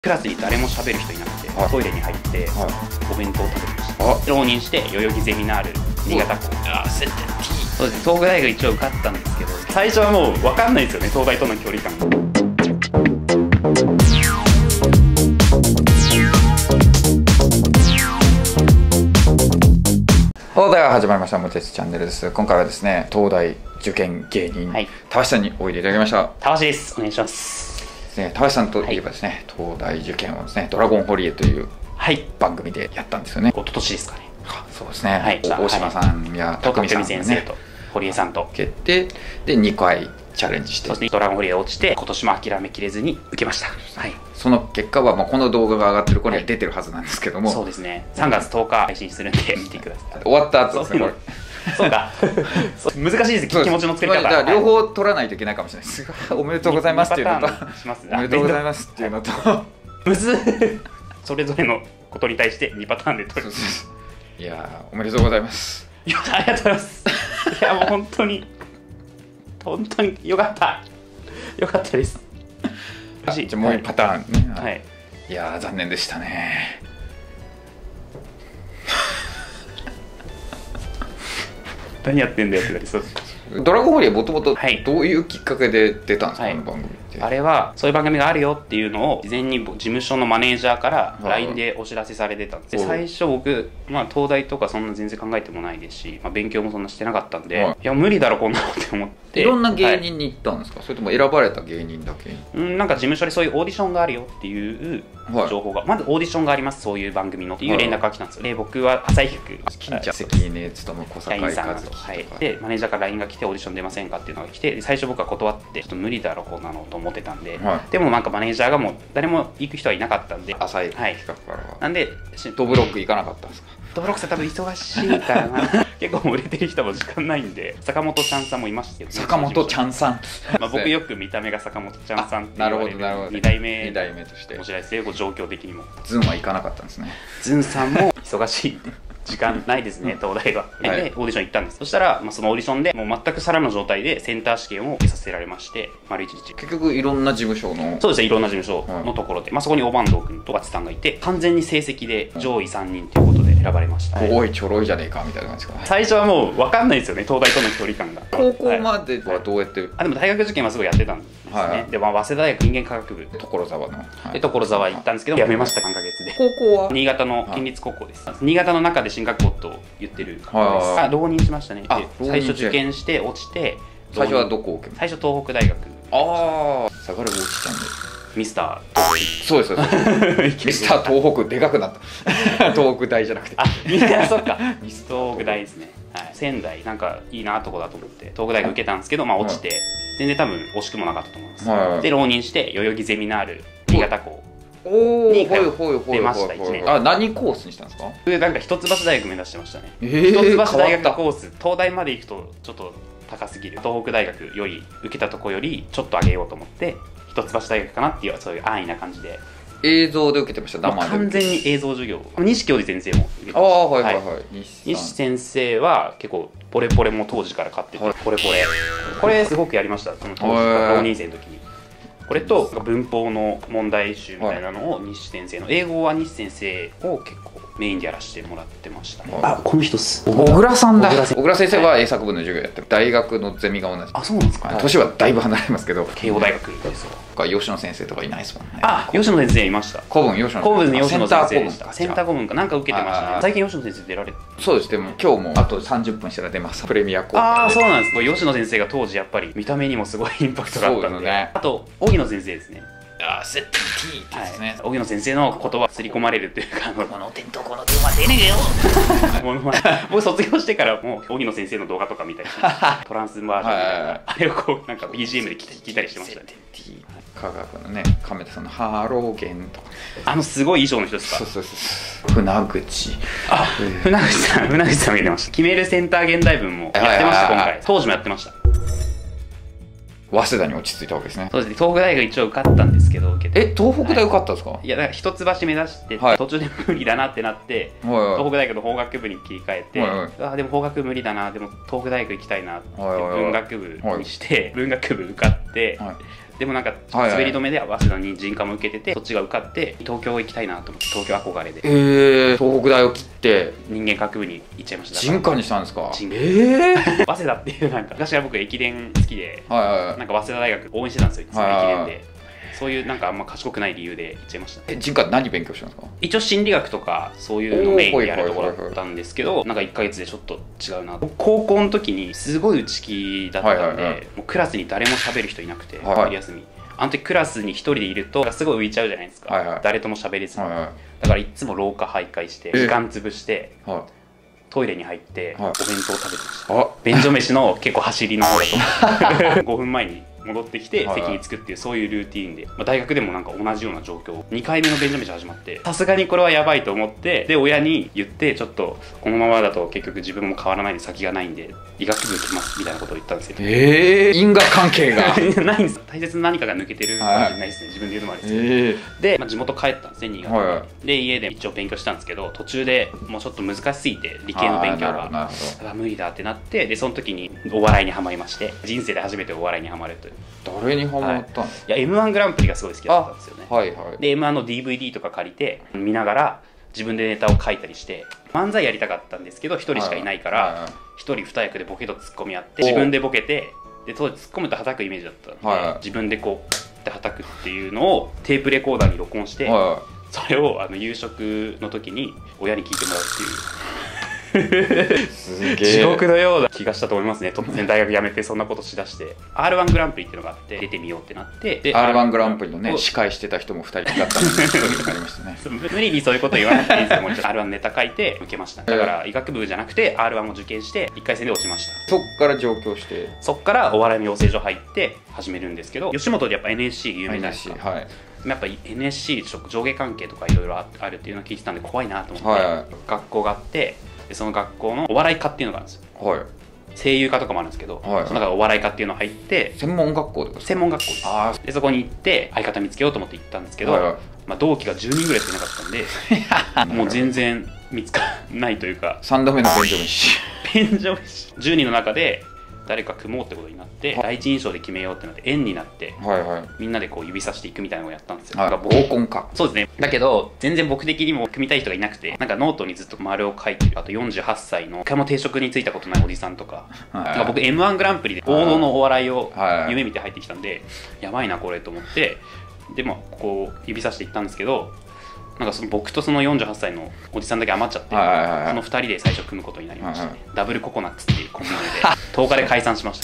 クラスに誰も喋る人いなくて、 はい、 トイレに入って、 はい、 お弁当を食べてました。浪人して代々木ゼミナール新潟校、そうです。東北大学一応受かったんですけど、最初はもう分かんないですよね、東大との距離感が。 東大が始まりました。もてつチャンネルです。今回はですね、東大受験芸人、たわしさんにおいでいただきました。 たわしです。お願いします。 たわしさんといえばですね、東大受験をですね、ドラゴンホリエという番組でやったんですよね。 一昨年ですかね。 そうですね。大島さんや匠さん先生と堀江さんと決定で2回チャレンジして、 そしてドラゴンホリエ落ちて、今年も諦めきれずに受けました。はい。 その結果はこの動画が上がってる頃には出てるはずなんですけども、 そうですね。3月10日配信するんで見てください。 終わった後ですね。 そうか。難しいです。気持ちの作り方。 両方取らないといけないかもしれないです。おめでとうございますっていうのと、おめでとうございますっていうのと、 むずそれぞれのことに対して2パターンで取る。 いやー、おめでとうございます。 いや、ありがとうございます。いや、もう本当によかった。よかったです。 じゃあもう1パターンね。 はい。 いやー、残念でしたね。 何やってんだよってなりそう。 ドラゴンホリエもともとどういうきっかけで出たんですか、この番組って。 あれはそういう番組があるよっていうのを事前に事務所のマネージャーから LINE でお知らせされてたんです。最初僕、東大とかそんな全然考えてもないですし、勉強もそんなしてなかったんで、いや無理だろこんなのって思って。 いろんな芸人に行ったんですか、それとも選ばれた芸人だけに。 なんか事務所でそういうオーディションがあるよっていう情報が、まずオーディションがあります、そういう番組のっていう連絡が来たんですよ。で、僕は朝日局金ちゃん、関根勤、小坂井和樹とかでマネージャーから LINE が来て、オーディション出ませんかっていうのが来て、最初僕は断って、ちょっと無理だろこんなのと思ってたんで、でもなんかマネージャーがもう誰も行く人はいなかったんで、 浅い企画からはなんでドブロック行かなかったんですか。 ドブロックさん多分忙しいからな。結構売れてる人も時間ないんで、坂本ちゃんさんもいましたけど、 坂本ちゃんさん、 僕よく見た目が坂本ちゃんさんって言われる2代目として面白いですよ、状況的にも。 ズンは行かなかったんですね。 ズンさんも忙しい時間ないですね、東大は。で、オーディション行ったんです。そしたら、そのオーディションでもう全くさらの状態でセンター試験を受けさせられまして、丸1日。 結局いろんな事務所の、 そうですね、いろんな事務所のところで、そこに大坂東君とバチさんがいて、完全に成績で上位3人ということで選ばれました。 おいちょろいじゃねえかみたいな感じですか。 最初はもう分かんないですよね、東大との距離感が。 高校まではどうやって。 でも大学受験はすごいやってたんですね。で、早稲田大学人間科学部所沢ので、所沢行ったんですけど、辞めました、3ヶ月で。 高校は新潟の県立高校です。新潟の中で進学校と言ってる高校です。浪人しましたね。最初受験して落ちて、 最初はどこを受けました。 最初東北大学。 ああ、下がる落ちたんでミスター東北。そうです。ミスター東北でかくなった。東北大じゃなくて。 そっか。ミス東北大ですね。仙台なんかいいなとこだと思って東北大学受けたんですけど、落ちて全然多分惜しくもなかったと思います。で、浪人して代々木ゼミナール新潟校に出ました。1年。 何コースにしたんですか。 なんか一橋大学目指してましたね。一橋大学コース、東大まで行くとちょっと高すぎる。東北大学より受けたとこよりちょっと上げようと思って一橋大学かなっていう、そういう安易な感じで。 映像で受けてました。 完全に映像授業。西教授先生も受けてました。 はいはいはい。 西先生は結構ポレポレも当時から買ってて、ポレポレこれすごくやりました。その当時浪人生の時にこれと文法の問題集みたいなのを西先生の、英語は西先生を結構メインでやらせてもらってましたね。この人っす。 小倉さんだ。小倉先生は英作文の授業やってる。大学のゼミが同じ。 そうなんですか。 年はだいぶ離れますけど、 慶応大学ですよ。 吉野先生とかいないですもんね。 吉野先生いました。 古文吉野先生でした。センター古文かなんか受けてましたね。最近吉野先生出られて。 そうです。でも今日もあと30分したら出ます。プレミアコース。そうなんです。吉野先生が当時やっぱり見た目にもすごいインパクトがあったんで。あと荻野先生ですね。 セッティーですね。 荻野先生の言葉刷り込まれるというか、 この点とこの点は出ねえよ。 僕卒業してからも荻野先生の動画とか見たりして、トランスバージョンみたいな、あれをこうなんか BGM で聞いたりしてましたね。 科学のね、亀田さんのハローゲンとか。 すごい衣装の人ですか。 そう。船口。 船口さんも入れました。決めるセンター現代文もやってました、今回。当時もやってました。 早稲田に落ち着いたわけですね。 そうですね。東北大学一応受かったんですけど、 東北大受かったんですか。 いや、だから一橋目指して途中で無理だなってなって、東北大学の法学部に切り替えて、でも法学部無理だな、でも東北大学行きたいなって文学部にして、文学部受かって、 でもなんか滑り止めで早稲田に人科も受けてて、そっちが受かって東京行きたいなと思って、東京憧れで東北大を切って人間学部に行っちゃいました。 人科にしたんですか？ 早稲田っていう、なんか昔は僕駅伝好きで、なんか早稲田大学応援してたんですよ、その駅伝で。そういうなんかあんま賢くない理由で行っちゃいました。 人科って何勉強したんですか？ 一応心理学とかそういうのをメインでやるところだったんですけど、なんか1ヶ月でちょっと違うな。高校の時にすごい内気だったんで、もうクラスに誰も喋る人いなくて、春休みあの時クラスに一人でいるとすごい浮いちゃうじゃないですか、誰とも喋れずに。だからいつも廊下徘徊して時間潰して、トイレに入ってお弁当食べてました。便所飯の結構走りの方だと5分前に戻ってきて席に着くっていう、そういうルーティーンで、大学でもなんか同じような状況、2回目の便所飯始まって、さすがにこれはやばいと思って、で親に言って、ちょっとこのままだと結局自分も変わらないんで先がないんで医学部来ますみたいなことを言ったんですよ。 因果関係がないんです。大切な何かが抜けてるかもしれないですね、自分で言うのもあれですけど。で、地元帰ったんですね、新潟に。で家で一応勉強したんですけど、途中でもうちょっと難しすぎて理系の勉強が無理だってなって、でその時にお笑いにはまりまして、人生で初めてお笑いにはまるという。 誰にハマったんですか？ いや M−1 グランプリがすごい好きだったんですよね。で M−1 の DVD とか借りて見ながら自分でネタを書いたりして、漫才やりたかったんですけど一人しかいないから一人二役でボケとツッコミやって、自分でボケて、で当時ツッコむと叩くイメージだったんで、自分でこうって叩くっていうのをテープレコーダーに録音して、それを夕食の時に親に聞いてもらうっていうすげえ地獄のような気がしたと思いますね。突然大学辞めてそんなことしだして R−1 グランプリっていうのがあって、出てみようってなって、で R−1 グランプリのね司会してた人も2人だったのに1人になりましたね無理にそういうこと言わなくていいんですよ。もう R−1 ネタ書いて受けました。だから医学部じゃなくて R−1 を受験して1回戦で落ちました。 そっから上京して、 そっからお笑いの養成所入って始めるんですけど、吉本でやっぱ NSC 有名じゃないですか。やっぱ NSC 上下関係とかいろいろあるっていうのを聞いてたんで怖いなと思って、学校があって、でその学校のお笑い科っていうのがあるんですよ。声優科とかもあるんですけど、その中でお笑い科っていうの入って、 専門学校ですか？ 専門学校です。でそこに行って相方見つけようと思って行ったんですけど、同期が10人ぐらいしかいなかったんでもう全然見つからないというか、 3度目の便所飯 10人の中で誰か組もうってことになって、第一印象で決めようってなって円になって、みんなでこう指さしていくみたいなのをやったんですよ。 合コンか。 そうですね。だけど全然僕的にも組みたい人がいなくて、なんかノートにずっと丸を書いてる、あと48歳の一回も定職に就いたことないおじさんとか、僕 M−1 グランプリで王道のお笑いを夢見て入ってきたんで、やばいなこれと思って、でもこう指さしていったんですけど、なんかその僕とその48歳のおじさんだけ余っちゃって、その2人で最初組むことになりましたね。ダブルココナッツっていうコンビ名で10日で解散しました。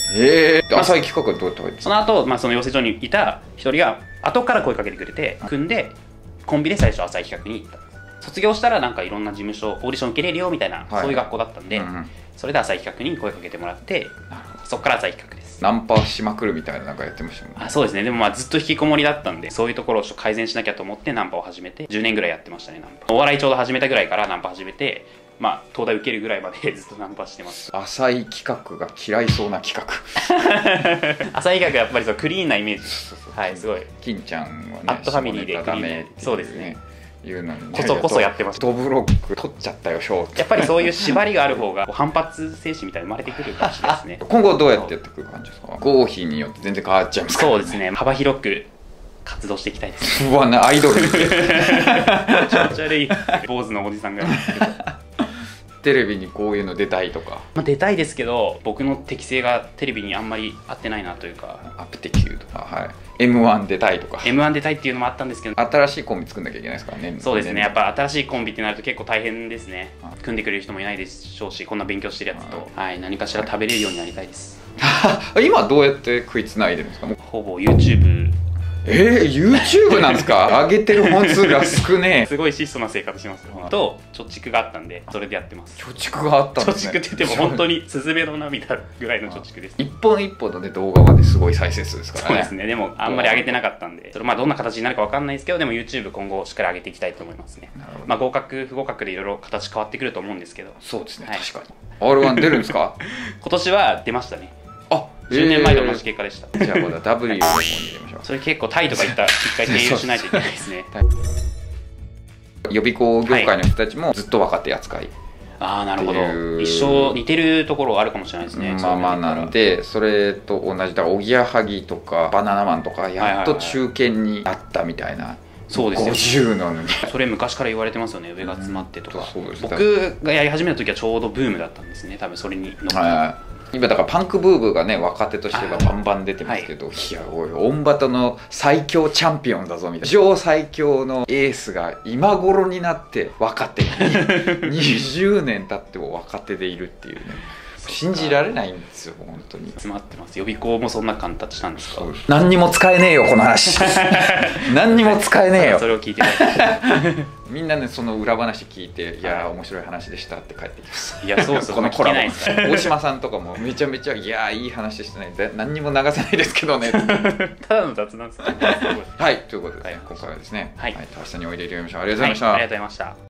浅い企画はどうやって入って？ その後、その養成所にいた1人が後から声かけてくれて、組んでコンビで最初浅い企画に行った。卒業したらなんかいろんな事務所オーディション受けれるよみたいな、そういう学校だったんで、それで浅い企画に声かけてもらって、そこから浅い企画です。 ナンパしまくるみたいななんかやってましたもんね。 そうですね。でもずっと引きこもりだったんで、そういうところを改善しなきゃと思ってナンパを始めて、10年ぐらいやってましたね。ナンパお笑いちょうど始めたぐらいからナンパ始めて、東大受けるぐらいまでずっとナンパしてます。 浅い企画が嫌いそうな企画浅い企画やっぱりクリーンなイメージ。すごい金ちゃんはね、 アットファミリーでダメってそうですね、 いうのにこそこそやってます。 ドブロック取っちゃったよ賞やっぱりそういう縛りがある方が反発精神みたいに生まれてくるかもしれないですね。 今後どうやってやってくる感じですか？合否によって全然変わっちゃいますからそうですね。幅広く活動していきたいです。 うわな、アイドルみたい気持ち悪い坊主のおじさんがテレビにこういうの出たいとか。 出たいですけど、僕の適性がテレビにあんまり合ってないなというか。 アプティキューとか、M−1 出たいとか。 M−1 出たいっていうのもあったんですけど、 新しいコンビ作んなきゃいけないですからね。 そうですね。やっぱ新しいコンビってなると結構大変ですね。組んでくれる人もいないでしょうし、こんな勉強してるやつと、何かしら食べれるようになりたいです。 今どうやって食いつないでるんですか？ ほぼ YouTube。 YouTube なんですか？上げてる本数が少ねえ。 すごい質素な生活しますよ。と貯蓄があったんで、それでやってます。 貯蓄があったんですね。 貯蓄って言っても本当にスズメの涙ぐらいの貯蓄です。 一本一本のね動画まですごい再生数ですからね。 そうですね。でもあんまり上げてなかったんで、それどんな形になるかわかんないですけど、でも YouTube 今後しっかり上げていきたいと思いますね。合格不合格でいろいろ形変わってくると思うんですけど。 そうですね。確かに。R−1 出るんですか？ 今年は出ましたね。10年前と同じ結果でした。 じゃあまだ W の方に入れましょう。 それ結構タイとか行ったら一回経由しないといけないですね。 予備校業界の人たちもずっと若手扱い。 ああ、なるほど。一緒似てるところあるかもしれないですね。 まあまあなんで、それと同じだ、おぎやはぎとかバナナマンとかやっと中堅になったみたいな。 そうですよ、 50のね、 それ昔から言われてますよね、上が詰まってとか。僕がやり始めた時はちょうどブームだったんですね、多分それに乗って。 今だからパンクブーブーがね、若手としてはバンバン出てますけど、いやおい、オンバトの最強チャンピオンだぞみたいな、史上最強のエースが今頃になって若手に20年経っても若手でいるっていうね、信じられないんですよ本当に。 詰まってます。予備校もそんな感じしたんですか？ 何にも使えねえよこの話何にも使えねえよそれを聞いてないみんなね、その裏話聞いて、いや面白い話でしたって帰ってきます。 いや、そうそう、 このコラボ大島さんとかもめちゃめちゃ、いやいい話でしたね、何にも流せないですけどねただの雑談ですね。 はい、ということで、今回はですね、田橋さんにおいでいただきました。ありがとうございました。 ありがとうございました。